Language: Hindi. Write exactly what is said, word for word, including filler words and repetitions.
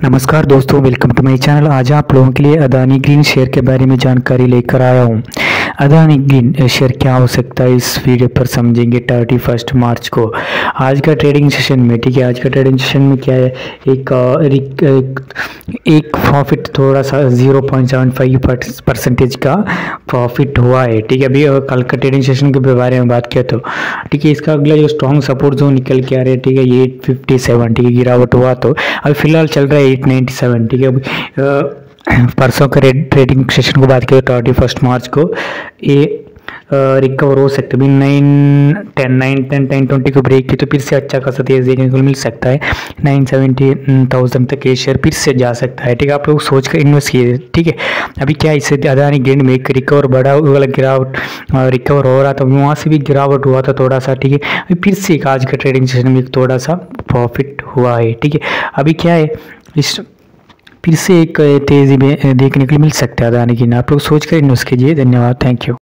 नमस्कार दोस्तों, वेलकम टू माय चैनल। आज आप लोगों के लिए अदानी ग्रीन शेयर के बारे में जानकारी लेकर आया हूँ। अदानी ग्रीन शेयर क्या हो सकता है इस वीडियो पर समझेंगे थर्टी फर्स्ट मार्च को। आज का ट्रेडिंग सेशन में, ठीक है, आज का ट्रेडिंग सेशन में क्या है, एक एक, एक, एक प्रॉफिट थोड़ा सा zero point seven five percentage का प्रॉफिट हुआ है। ठीक है, अभी कल का ट्रेडिंग सेशन के बारे में बात किया तो ठीक है, इसका अगला जो स्ट्रॉन्ग सपोर्ट जोन निकल के आ रहा है, ठीक है, ये एट फिफ्टी सेवन, ठीक है, गिरावट हुआ तो अभी फिलहाल चल रहा है एट नाइन्टी सेवन। ठीक है, अभी परसों का ट्रेडिंग सेशन को बात करें थर्टी फर्स्ट मार्च को ये रिकवर हो सकता है। अभी nine ten nine ten ten twenty को ब्रेक की तो फिर से अच्छा खासा तेज देखने को मिल सकता है। नाइन सेवेंटी थाउजेंड तक ये शेयर फिर से जा सकता है। ठीक है, आप लोग सोच कर इन्वेस्ट कीजिए। ठीक है, अभी क्या इससे अदानी ग्रीन में एक रिकवर बड़ा वाला गिरावट रिकवर हो रहा था, वहाँ से भी गिरावट हुआ था थोड़ा सा। ठीक है, अभी फिर से एक आज का ट्रेडिंग सेशन में थोड़ा सा प्रॉफिट हुआ है। ठीक है, अभी क्या है, इस फिर से एक तेजी में देखने को मिल सकता है अदानी की। आप लोग सोच कर इन्वेस्ट कीजिए। धन्यवाद, थैंक यू।